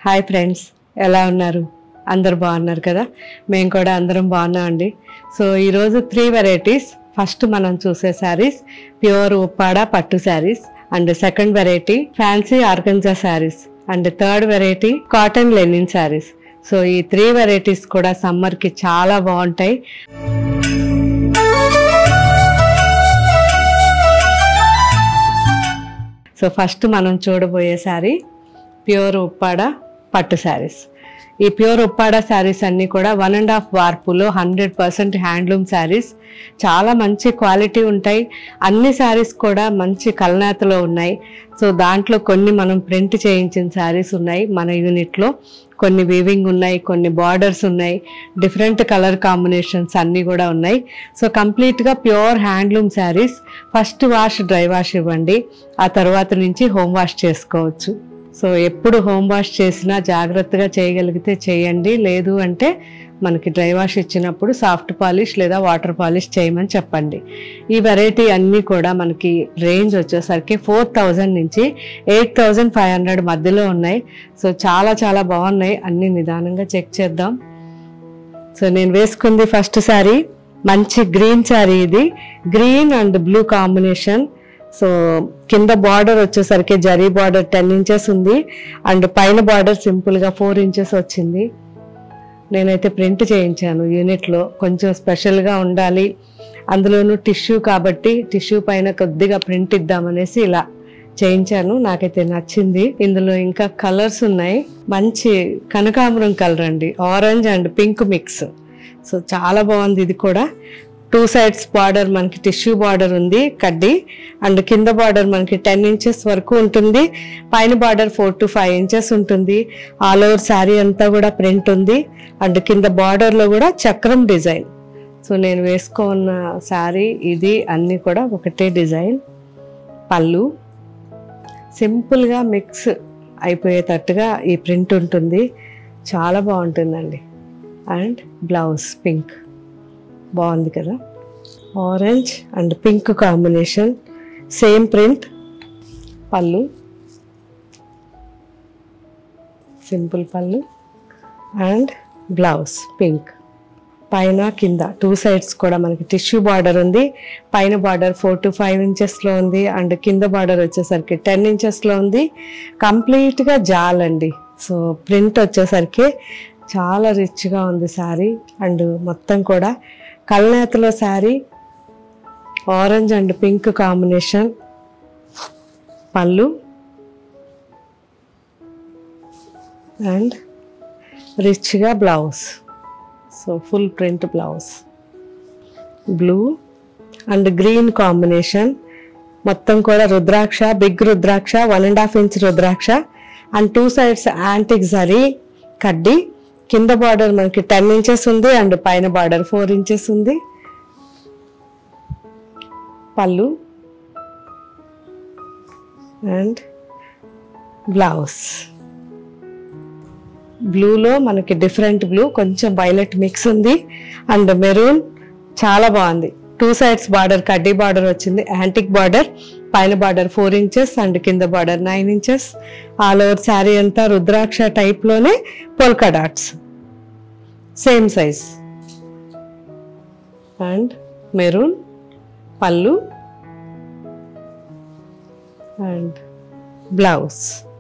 Hi friends, ఎలా ఉన్నారు? అందరు బాగున్నారు కదా? మేము కూడా అందరం బాగున్నామండి. సో ఈరోజు 3 వెరైటీస్. ఫస్ట్ మనం చూసే శారీస్ ప్యూర్ ఉప్పాడ పట్టు saris, and second variety fancy organza saris, and third variety cotton linen saris. So ఈ 3 వెరైటీస్ కూడా సమ్మర్కి చాలా బాగుంటాయి. సో ఫస్ట్ మనం చూడబోయే శారీ ప్యూర్ ఉప్పాడ పట్టు శారీస్. ఈ ప్యూర్ ఉప్పాడ శారీస్ అన్నీ కూడా 1.5 వార్పులో 100% హ్యాండ్లూమ్ శారీస్. చాలా మంచి క్వాలిటీ ఉంటాయి. అన్ని శారీస్ కూడా మంచి కలనేతలో ఉన్నాయి. సో దాంట్లో కొన్ని మనం ప్రింట్ చేయించిన శారీస్ ఉన్నాయి మన యూనిట్లో, కొన్ని వీవింగ్ ఉన్నాయి, కొన్ని బార్డర్స్ ఉన్నాయి, డిఫరెంట్ కలర్ కాంబినేషన్స్ అన్నీ కూడా ఉన్నాయి. సో కంప్లీట్గా pure handloom saris. First wash dry wash ఇవ్వండి, ఆ తర్వాత నుంచి హోమ్ వాష్ చేసుకోవచ్చు. సో ఎప్పుడు హోమ్ వాష్ చేసినా జాగ్రత్తగా చేయగలిగితే చేయండి, లేదు అంటే మనకి డ్రై వాష్ ఇచ్చినప్పుడు సాఫ్ట్ పాలిష్ లేదా వాటర్ పాలిష్ చేయమని చెప్పండి. ఈ వెరైటీ అన్నీ కూడా మనకి రేంజ్ వచ్చేసరికి 4000 నుంచి 8500 మధ్యలో ఉన్నాయి. సో చాలా చాలా బాగున్నాయి. అన్ని నిదానంగా చెక్ చేద్దాం. సో నేను వేసుకుంది ఫస్ట్ శారీ మంచి గ్రీన్ శారీ. ఇది green and blue combination. So కింద బార్డర్ వచ్చేసరికి జరీ బార్డర్ 10 ఇంచెస్ ఉంది, అండ్ పైన బార్డర్ సింపుల్గా 4 ఇంచెస్ వచ్చింది. నేనైతే ప్రింట్ చేయించాను యూనిట్లో, కొంచెం స్పెషల్గా ఉండాలి, అందులోనూ టిష్యూ కాబట్టి టిష్యూ పైన కొద్దిగా ప్రింట్ ఇద్దామనేసి ఇలా చేయించాను. నాకైతే నచ్చింది. ఇందులో ఇంకా కలర్స్ ఉన్నాయి. మంచి కనకాంబరం కలర్ అండి, orange and pink mix. So చాలా బాగుంది. ఇది కూడా 2 sides బార్డర్ మనకి టిష్యూ బార్డర్ ఉంది కడ్డీ, అండ్ కింద బార్డర్ మనకి 10 ఇంచెస్ వరకు ఉంటుంది, పైన బార్డర్ 4 to 5 ఇంచెస్ ఉంటుంది. ఆల్ ఓవర్ శారీ అంతా కూడా ప్రింట్ ఉంది, అండ్ కింద బార్డర్లో కూడా చక్రం డిజైన్. సో నేను వేసుకున్న శారీ ఇది, అన్నీ కూడా ఒకటే డిజైన్. పళ్ళు సింపుల్గా మిక్స్ అయిపోయేటట్టుగా ఈ ప్రింట్ ఉంటుంది, చాలా బాగుంటుందండి. అండ్ బ్లౌజ్ పింక్, బాగుంది కదా, orange and pink combination, same print. Pallu simple pallu and blouse pink. పైన కింద 2 sides కూడా మనకి టిష్యూ బార్డర్ ఉంది. పైన బార్డర్ 4 to 5 ఇంచెస్లో ఉంది, అండ్ కింద బార్డర్ వచ్చేసరికి 10 ఇంచెస్లో ఉంది. కంప్లీట్గా జాల్ అండి. సో ప్రింట్ వచ్చేసరికి చాలా రిచ్గా ఉంది శారీ, అండ్ మొత్తం కూడా కల్నేతలో sari, orange and pink combination. Pallu and రిచ్గా blouse. So full print blouse. Blue and green combination. మొత్తం కూడా rudraksha, big rudraksha, 1.5 inch rudraksha, and 2 sides antique zari కడ్డీ. కింద బార్డర్ మనకి 10 ఇంచెస్ ఉంది, అండ్ పైన బార్డర్ 4 ఇంచెస్ ఉంది. పళ్ళు అండ్ బ్లౌజ్. బ్లూలో మనకి డిఫరెంట్ బ్లూ, కొంచెం వైలెట్ మిక్స్ ఉంది, అండ్ మెరూన్. చాలా బాగుంది. 2 sides బార్డర్ కడ్డీ బార్డర్ వచ్చింది, యాంటిక్ బార్డర్. పైన బార్డర్ 4 ఇంచెస్, అండ్ కింద border 9 inches. All over sari అంతా రుద్రాక్ష టైప్లోనే polka dots, same size. And maroon. Pallu and blouse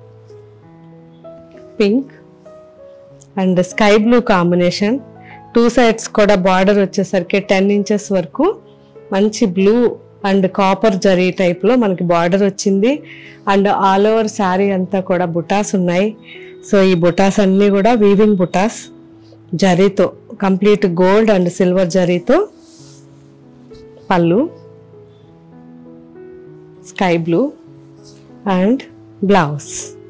pink and sky blue combination. 2 sides కూడా బార్డర్ వచ్చేసరికి 10 ఇంచెస్ వరకు మంచి బ్లూ అండ్ కాపర్ జరీ టైప్లో మనకి బార్డర్ వచ్చింది, అండ్ ఆల్ ఓవర్ శారీ అంతా కూడా బుటాస్ ఉన్నాయి. సో ఈ బుటాస్ అన్నీ కూడా వీవింగ్ బుటాస్ జరీతో, కంప్లీట్ గోల్డ్ అండ్ సిల్వర్ జరీతో. Pallu sky blue and blouse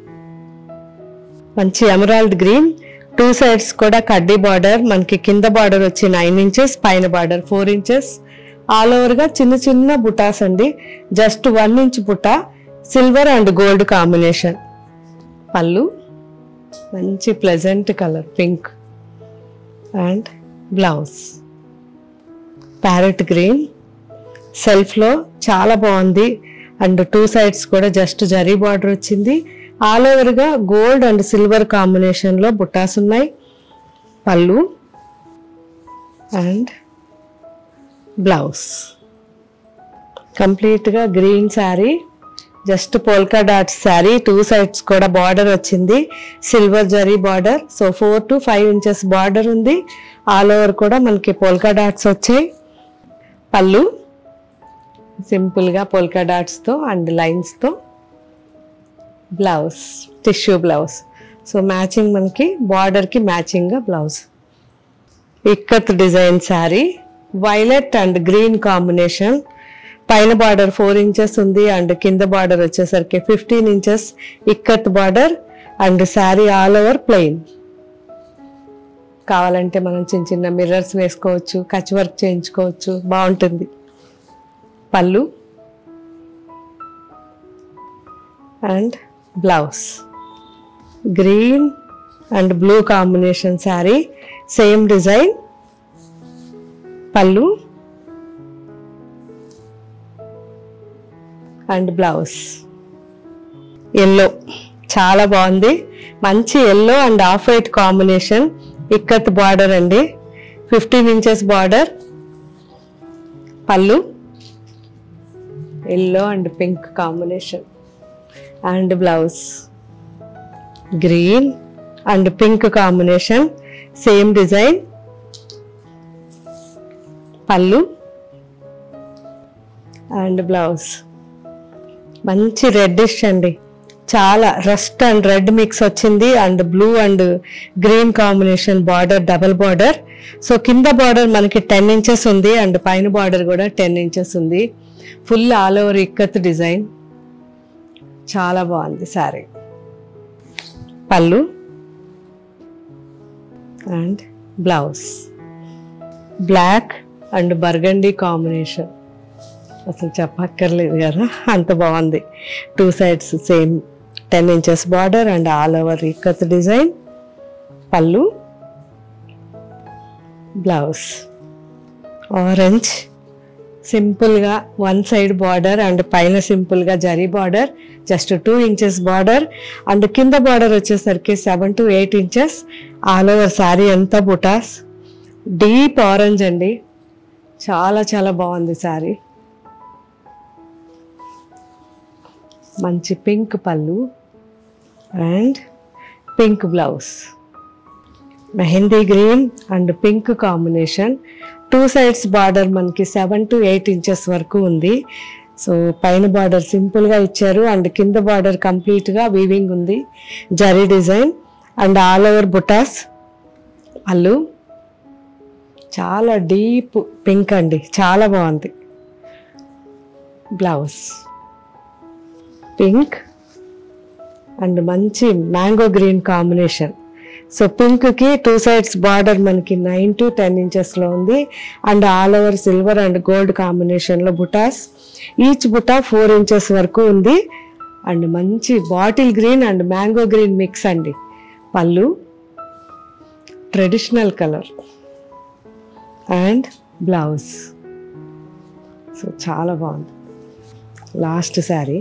మంచి ఎమరాల్డ్ గ్రీన్. 2 sides కూడా కడ్డీ బార్డర్, మనకి కింద బార్డర్ వచ్చి 9 ఇంచెస్, పైన బార్డర్ 4 ఇంచెస్. ఆల్ ఓవర్గా చిన్న చిన్న బుటాస్ అండి, just 1 inch buta, silver and gold combination. Pallu మంచి pleasant colour pink and blouse parrot green. సెల్ఫ్లో చాలా బాగుంది, అండ్ 2 sides కూడా జస్ట్ జరీ బార్డర్ వచ్చింది, ఆల్ ఓవర్గా గోల్డ్ అండ్ సిల్వర్ కాంబినేషన్లో బుట్టాస్ ఉన్నాయి. Pallu and blouse. కంప్లీట్గా green sari, just polka dots sari. 2 sides కూడా బార్డర్ వచ్చింది, silver zari border. So 4 to 5 inches border ఉంది. ఆల్ ఓవర్ కూడా మనకి పోల్కా డాట్స్ వచ్చాయి. పళ్ళు సింపుల్గా పోల్కా డాట్స్తో అండ్ లైన్స్తో. Blouse tissue blouse. So matching మనకి బార్డర్కి మ్యాచింగ్గా blouse. Ikat design sari, violet and green combination. పైన బార్డర్ 4 ఇంచెస్ ఉంది అండ్ కింద బార్డర్ వచ్చేసరికి 15 inches ikat border and sari all over plain. కావాలంటే మనం చిన్న చిన్న మిర్రర్స్ వేసుకోవచ్చు, కచ్ వర్క్ చేయించుకోవచ్చు, బాగుంటుంది. Pallu and blouse. Green and blue combination sari, same design. Pallu and blouse. Yellow చాలా బాగుంది, మంచి yellow and off white combination. Ikat border అండి, 15 inches border. Pallu yellow and pink combination and blouse. Green and pink combination, same design. Pallu and blouse. మంచి reddish అండి, చాలా rust and red mix వచ్చింది and blue and green combination border, double border. So కింద border మనకి 10 inches ఉంది and పైన border కూడా 10 inches ఉంది. Full all over ikat design, చాలా బాగుంది sari. Pallu and blouse. Black and burgundy combination, అసలు చెప్పక్కర్లేదు కదా, అంత బాగుంది. 2 sides same 10 inches border and all over ikat design. Pallu blouse. Orange సింపుల్గా 1 సైడ్ బార్డర్ అండ్ పైన సింపుల్గా zari border, just 2 inches border and కింద బార్డర్ వచ్చేసరికి 7 to 8 inches. All over sari అంతా బుటాస్. డీప్ ఆరెంజ్ అండి, చాలా చాలా బాగుంది శారీ. మంచి pink pallu and pink blouse. Mehndi green and pink combination. 2 sides border మనకి 7 to 8 ఇంచెస్ వరకు ఉంది. సో పైన బార్డర్ సింపుల్గా ఇచ్చారు అండ్ కింద బార్డర్ కంప్లీట్గా వీవింగ్ ఉంది, zari design and all over butas. Pallu చాలా డీప్ పింక్ అండి, చాలా బాగుంది. బ్లౌజ్ పింక్ అండ్ మంచి మ్యాంగో గ్రీన్ కాంబినేషన్. సో పింక్కి 2 సైడ్స్ బార్డర్ మనకి 9 to 10 ఇంచెస్లో ఉంది and all over silver and gold కాంబినేషన్లో బుటాస్. ఈచ్ బుటా 4 ఇంచెస్ వరకు ఉంది అండ్ మంచి bottle green and mango green mix అండి. Pallu traditional colour and blouse. So చాలా బాగుంది. Last sari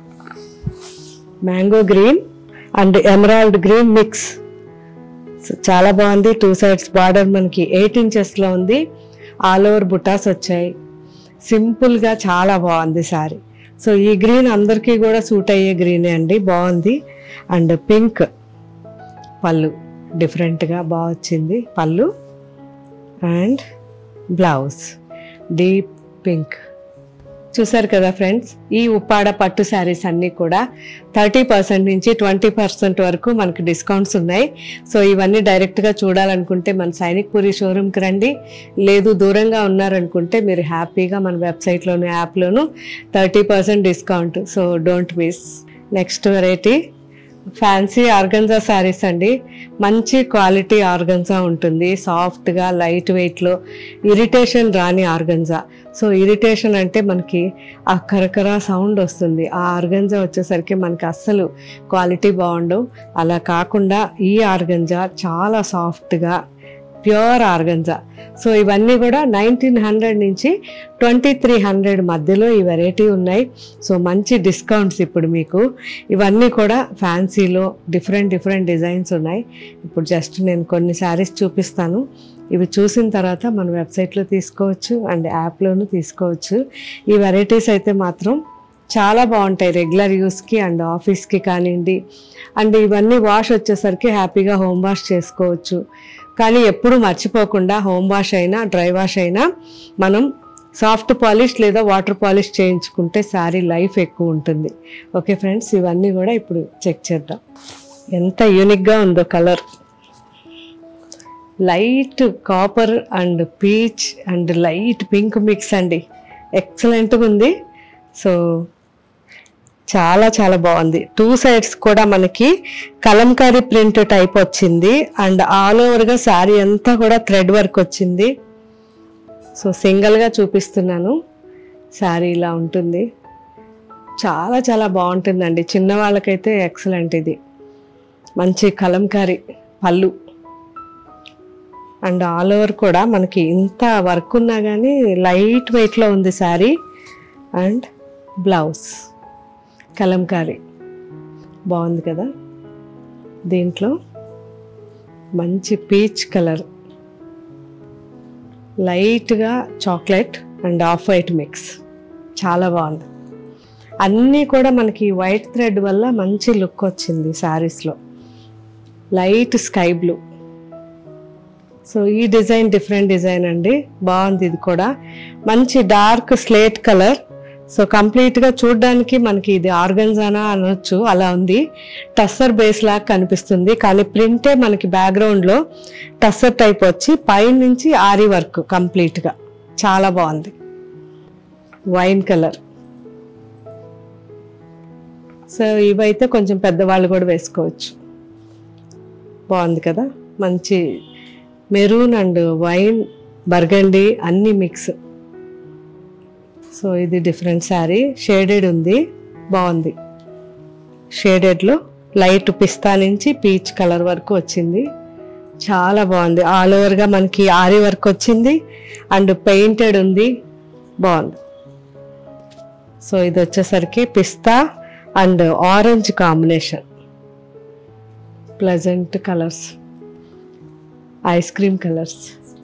mango green and emerald green mix. So చాలా బాగుంది. 2 సైడ్స్ బార్డర్ మనకి 8 ఇంచెస్లో ఉంది. ఆల్ ఓవర్ బుటాస్ వచ్చాయి. సింపుల్గా చాలా బాగుంది శారీ. సో ఈ గ్రీన్ అందరికీ కూడా సూట్ అయ్యే గ్రీనే అండి, బాగుంది. అండ్ పింక్ పళ్ళు డిఫరెంట్గా బాగా వచ్చింది. పళ్ళు అండ్ బ్లౌజ్ డీప్ పింక్. చూసారు కదా ఫ్రెండ్స్, ఈ ఉప్పాడ పట్టు శారీస్ అన్నీ కూడా 30% నుంచి 20% వరకు మనకి డిస్కౌంట్స్ ఉన్నాయి. సో ఇవన్నీ డైరెక్ట్గా చూడాలనుకుంటే మన సైనిక్ పూరి షోరూమ్కి రండి. లేదు దూరంగా ఉన్నారనుకుంటే మీరు హ్యాపీగా మన వెబ్సైట్లోను యాప్లోను 30% discount. So don't miss. Next variety fancy organza saris అండి. మంచి క్వాలిటీ ఆర్గన్జా ఉంటుంది, సాఫ్ట్గా లైట్ వెయిట్లో, ఇరిటేషన్ రాని ఆర్గన్జా. సో ఇరిటేషన్ అంటే మనకి ఆ కరకర సౌండ్ వస్తుంది, ఆ ఆర్గన్జా వచ్చేసరికి మనకి అస్సలు క్వాలిటీ బాగుండవు. అలా కాకుండా ఈ ఆర్గన్జా చాలా సాఫ్ట్గా ప్యూర్ ఆర్గంజా. సో ఇవన్నీ కూడా 1900 నుంచి 2300 మధ్యలో ఈ వెరైటీ ఉన్నాయి. సో మంచి డిస్కౌంట్స్ ఇప్పుడు మీకు. ఇవన్నీ కూడా ఫ్యాన్సీలో డిఫరెంట్ డిజైన్స్ ఉన్నాయి. ఇప్పుడు జస్ట్ నేను కొన్ని శారీస్ చూపిస్తాను. ఇవి చూసిన తర్వాత మన వెబ్సైట్లో తీసుకోవచ్చు అండ్ యాప్లోనూ తీసుకోవచ్చు. ఈ వెరైటీస్ అయితే మాత్రం చాలా బాగుంటాయి రెగ్యులర్ యూస్కి అండ్ ఆఫీస్కి కానివ్వండి. అండ్ ఇవన్నీ వాష్ వచ్చేసరికి హ్యాపీగా హోమ్ వాష్ చేసుకోవచ్చు. కానీ ఎప్పుడు మర్చిపోకుండా హోమ్ వాష్ అయినా డ్రై వాష్ అయినా మనం సాఫ్ట్ పాలిష్ లేదా వాటర్ పాలిష్ చేయించుకుంటే శారీ లైఫ్ ఎక్కువ ఉంటుంది. ఓకే ఫ్రెండ్స్, ఇవన్నీ కూడా ఇప్పుడు చెక్ చేద్దాం. ఎంత యూనిక్గా ఉందో colour. Light copper and peach and light pink mix అండి. ఎక్సలెంట్గా ఉంది. సో చాలా బాగుంది. 2 సైడ్స్ కూడా మనకి కలంకారీ ప్రింట్ టైప్ వచ్చింది అండ్ ఆల్ ఓవర్గా శారీ అంతా కూడా థ్రెడ్ వర్క్ వచ్చింది. సో సింగిల్గా చూపిస్తున్నాను. శారీ ఇలా ఉంటుంది. చాలా బాగుంటుందండి. చిన్నవాళ్ళకైతే ఎక్సలెంట్. ఇది మంచి కలంకారీ పళ్ళు అండ్ ఆల్ ఓవర్ కూడా మనకి ఇంత వర్క్ ఉన్నా కానీ లైట్ వెయిట్లో ఉంది శారీ. అండ్ బ్లౌజ్ కలంకారీ బాగుంది కదా. దీంట్లో మంచి పీచ్ కలర్, లైట్గా chocolate and off white mix. చాలా బాగుంది. అన్నీ కూడా మనకి వైట్ థ్రెడ్ వల్ల మంచి లుక్ వచ్చింది శారీస్లో. Light sky blue. సో ఈ డిజైన్ డిఫరెంట్ డిజైన్ అండి, బాగుంది. ఇది కూడా మంచి డార్క్ స్లేట్ కలర్. సో కంప్లీట్గా చూడడానికి మనకి ఇది ఆర్గన్జానా అనొచ్చు, అలా ఉంది. టస్సర్ బేస్ లాగా కనిపిస్తుంది కానీ ప్రింటే మనకి బ్యాక్గ్రౌండ్లో టస్సర్ టైప్ వచ్చి పైనుంచి ఆరి వర్క్ కంప్లీట్గా. చాలా బాగుంది. Wine colour. సో ఇవైతే కొంచెం పెద్దవాళ్ళు కూడా వేసుకోవచ్చు. బాగుంది కదా. మంచి మెరూన్ అండ్ వైన్ బర్గండీ అన్ని మిక్స్. సో ఇది డిఫరెంట్ శారీ. షేడెడ్ ఉంది, బాగుంది. షేడెడ్లో లైట్ పిస్తా నుంచి పీచ్ కలర్ వరకు వచ్చింది. చాలా బాగుంది. ఆల్ ఓవర్గా మనకి ఆరి వర్క్ వచ్చింది అండ్ పెయింటెడ్ ఉంది, బాగుంది. సో ఇది వచ్చేసరికి pista and orange combination. Pleasant colours, ice cream colours.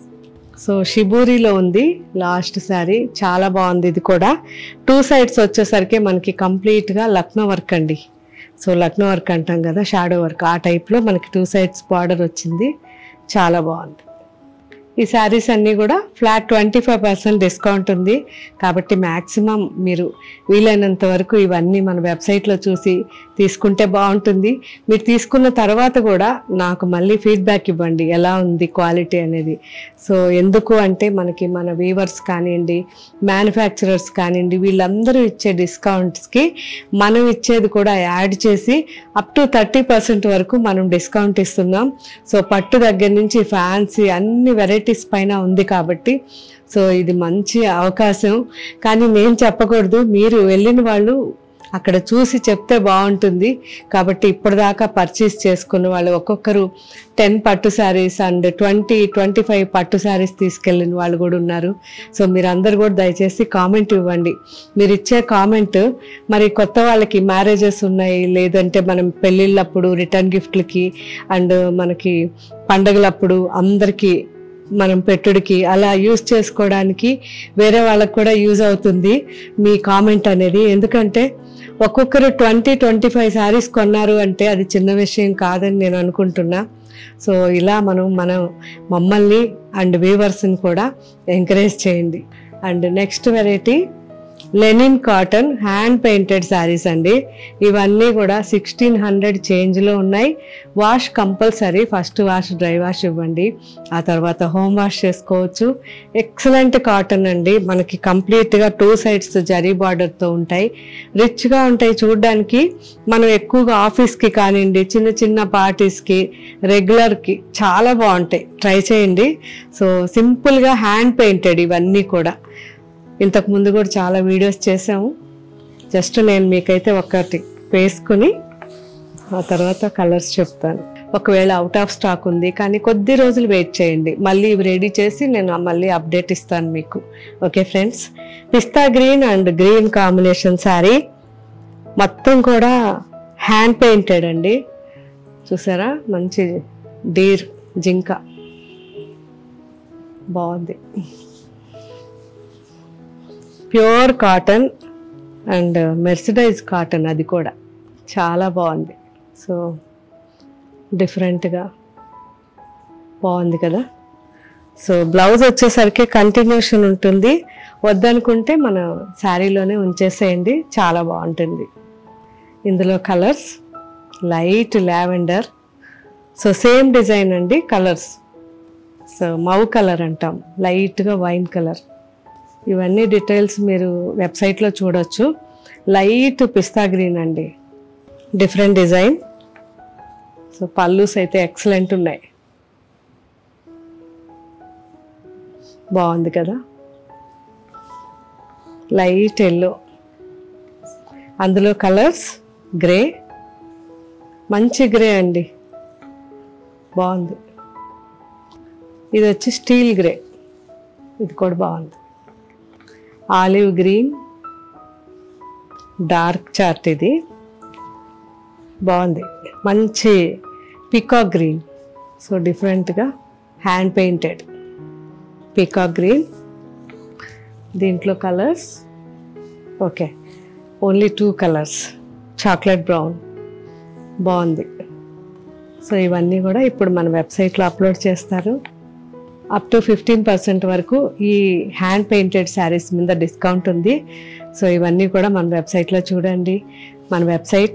So షిబూరిలో ఉంది లాస్ట్ శారీ. చాలా బాగుంది. ఇది కూడా 2 సైడ్స్ వచ్చేసరికి మనకి కంప్లీట్గా లక్నో వర్క్ అండి. సో లక్నో వర్క్ అంటాం కదా, షాడో వర్క్, ఆ టైప్లో మనకి 2 సైడ్స్ బార్డర్ వచ్చింది. చాలా బాగుంది. ఈ శారీస్ అన్నీ కూడా ఫ్లాట్ 25% డిస్కౌంట్ ఉంది కాబట్టి మ్యాక్సిమం మీరు వీలైనంత వరకు ఇవన్నీ మన వెబ్సైట్లో చూసి తీసుకుంటే బాగుంటుంది. మీరు తీసుకున్న తర్వాత కూడా నాకు మళ్ళీ ఫీడ్బ్యాక్ ఇవ్వండి ఎలా ఉంది క్వాలిటీ అనేది. సో ఎందుకు అంటే మనకి మన వీవర్స్ కానివ్వండి, మ్యానుఫ్యాక్చరర్స్ కానివ్వండి, వీళ్ళందరూ ఇచ్చే డిస్కౌంట్స్కి మనం ఇచ్చేది కూడా యాడ్ చేసి అప్ టు 30% వరకు మనం డిస్కౌంట్ ఇస్తున్నాం. సో పట్టు దగ్గర నుంచి ఫ్యాన్సీ అన్ని వెరైటీస్ పైన ఉంది కాబట్టి సో ఇది మంచి అవకాశం. కానీ నేను చెప్పకూడదు, మీరు వెళ్ళిన వాళ్ళు అక్కడ చూసి చెప్తే బాగుంటుంది. కాబట్టి ఇప్పటిదాకా పర్చేస్ చేసుకున్న వాళ్ళు ఒక్కొక్కరు 10 పట్టు శారీస్ అండ్ 20-25 పట్టు శారీస్ తీసుకెళ్ళిన వాళ్ళు కూడా ఉన్నారు. సో మీరందరూ కూడా దయచేసి కామెంట్ ఇవ్వండి. మీరు ఇచ్చే కామెంట్ మరి కొత్త వాళ్ళకి మ్యారేజెస్ ఉన్నాయి, లేదంటే మనం పెళ్ళిళ్ళప్పుడు రిటర్న్ గిఫ్ట్లకి అండ్ మనకి పండగలప్పుడు అందరికీ మనం పెట్టుడికి అలా యూజ్ చేసుకోవడానికి వేరే వాళ్ళకి కూడా యూజ్ అవుతుంది మీ కామెంట్ అనేది. ఎందుకంటే ఒక్కొక్కరు 20-25 శారీస్ కొన్నారు అంటే అది చిన్న విషయం కాదని నేను అనుకుంటున్నా. సో ఇలా మమ్మల్ని అండ్ వ్యూవర్స్ని కూడా ఎంకరేజ్ చేయండి. And next variety linen cotton hand painted saris అండి. ఇవన్నీ కూడా 1600 చేంజ్లో ఉన్నాయి. Wash compulsory, first wash dry wash ఇవ్వండి, ఆ తర్వాత హోమ్ వాష్ చేసుకోవచ్చు. ఎక్సలెంట్ కాటన్ అండి. మనకి కంప్లీట్గా 2 సైడ్స్ జరీ బార్డర్తో ఉంటాయి, రిచ్గా ఉంటాయి చూడడానికి. మనం ఎక్కువగా ఆఫీస్కి కానివ్వండి, చిన్న చిన్న పార్టీస్కి, రెగ్యులర్కి చాలా బాగుంటాయి. ట్రై చేయండి. సో సింపుల్గా హ్యాండ్ పెయింటెడ్ ఇవన్నీ కూడా. ఇంతకుముందు కూడా చాలా వీడియోస్ చేసాము. జస్ట్ నేను మీకైతే ఒకటి వేసుకుని ఆ తర్వాత కలర్స్ చెప్తాను. ఒకవేళ అవుట్ ఆఫ్ స్టాక్ ఉంది, కానీ కొద్ది రోజులు వెయిట్ చేయండి, మళ్ళీ ఇవి రెడీ చేసి నేను మళ్ళీ అప్డేట్ ఇస్తాను మీకు. Okay friends, pista green and green combination sari మొత్తం కూడా హ్యాండ్ పెయింటెడ్ అండి. చూసారా, మంచి డీర్ జింక బాగుంది. Pure cotton and mercerised cotton, అది కూడా చాలా బాగుంది. సో డిఫరెంట్గా బాగుంది కదా. సో బ్లౌజ్ వచ్చేసరికి కంటిన్యూషన్ ఉంటుంది, వద్దనుకుంటే మన శారీలోనే ఉంచేసేయండి, చాలా బాగుంటుంది. ఇందులో colours light lavender, so same design అండి, కలర్స్ సో మౌ కలర్ అంటాం, లైట్గా వైన్ కలర్. ఇవన్నీ డీటెయిల్స్ మీరు వెబ్సైట్లో చూడొచ్చు. లైట్ పిస్తా గ్రీన్ అండి, డిఫరెంట్ డిజైన్. సో పల్లూస్ అయితే ఎక్సలెంట్ ఉన్నాయి, బాగుంది కదా. లైట్ ఎల్లో, అందులో కలర్స్ గ్రే, మంచి గ్రే అండి, బాగుంది. ఇది వచ్చి స్టీల్ గ్రే, ఇది కూడా బాగుంది. ఆలివ్ గ్రీన్, డార్క్ చార్ట్, ఇది బాగుంది. మంచి పీకాక్ గ్రీన్, సో డిఫరెంట్గా హ్యాండ్ పెయింటెడ్ పీకాక్ గ్రీన్. దీంట్లో colours okay, only 2 colours, chocolate brown, బాగుంది. సో ఇవన్నీ కూడా ఇప్పుడు మన వెబ్సైట్లో అప్లోడ్ చేస్తారు. అప్ టు 15% వరకు ఈ హ్యాండ్ పెయింటెడ్ శారీస్ మీద డిస్కౌంట్ ఉంది. సో ఇవన్నీ కూడా మన వెబ్సైట్లో చూడండి. మన website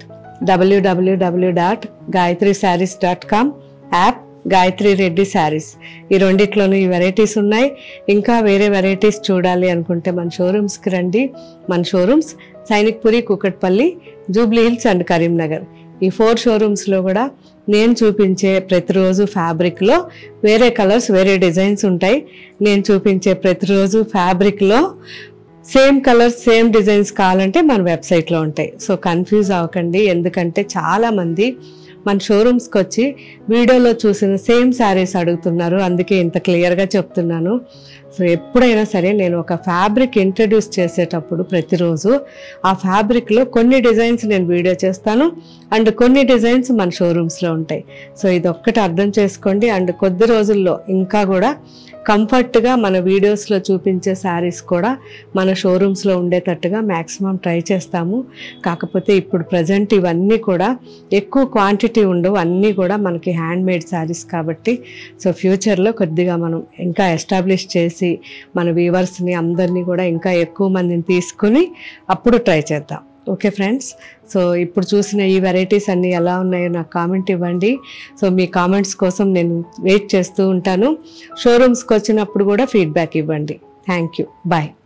www.gayatrisarees.com, app Gayatri Reddy Sarees. ఈ రెండిట్లోనూ ఈ వెరైటీస్ ఉన్నాయి. ఇంకా వేరే వెరైటీస్ చూడాలి అనుకుంటే మన షోరూమ్స్కి రండి. మన షోరూమ్స్ సైనిక్పురి, కూకట్పల్లి, జూబ్లీ హిల్స్ అండ్ కరీంనగర్. ఈ 4 షోరూమ్స్లో కూడా నేను చూపించే ప్రతిరోజు ఫ్యాబ్రిక్లో వేరే కలర్స్, వేరే డిజైన్స్ ఉంటాయి. నేను చూపించే ప్రతిరోజు ఫ్యాబ్రిక్లో సేమ్ కలర్స్, సేమ్ డిజైన్స్ కావాలంటే మన వెబ్సైట్లో ఉంటాయి. సో కన్ఫ్యూజ్ అవ్వకండి, ఎందుకంటే చాలామంది మన షోరూమ్స్కి వచ్చి వీడియోలో చూసిన సేమ్ శారీస్ అడుగుతున్నారు, అందుకే ఇంత క్లియర్గా చెప్తున్నాను. సో ఎప్పుడైనా సరే నేను ఒక ఫ్యాబ్రిక్ ఇంట్రడ్యూస్ చేసేటప్పుడు ప్రతిరోజు ఆ ఫ్యాబ్రిక్లో కొన్ని డిజైన్స్ నేను వీడియో చేస్తాను అండ్ కొన్ని డిజైన్స్ మన షోరూమ్స్లో ఉంటాయి. సో ఇది ఒక్కటి అర్థం చేసుకోండి. అండ్ కొద్ది రోజుల్లో ఇంకా కూడా కంఫర్ట్గా మన వీడియోస్లో చూపించే శారీస్ కూడా మన షోరూమ్స్లో ఉండేటట్టుగా మ్యాక్సిమం ట్రై చేస్తాము. కాకపోతే ఇప్పుడు ప్రజెంట్ ఇవన్నీ కూడా ఎక్కువ క్వాంటిటీ ఉండవు, అన్నీ కూడా మనకి హ్యాండ్ మేడ్ శారీస్ కాబట్టి. సో ఫ్యూచర్లో కొద్దిగా మనం ఇంకా ఎస్టాబ్లిష్ చేసి మన వ్యూవర్స్ని అందరినీ కూడా ఇంకా ఎక్కువ మందిని తీసుకుని అప్పుడు ట్రై చేద్దాం. ఓకే ఫ్రెండ్స్, సో ఇప్పుడు చూసిన ఈ వెరైటీస్ అన్నీ ఎలా ఉన్నాయో నాకు కామెంట్ ఇవ్వండి. సో మీ కామెంట్స్ కోసం నేను వెయిట్ చేస్తూ ఉంటాను. షోరూమ్స్కి వచ్చినప్పుడు కూడా ఫీడ్బ్యాక్ ఇవ్వండి. Thank you, bye.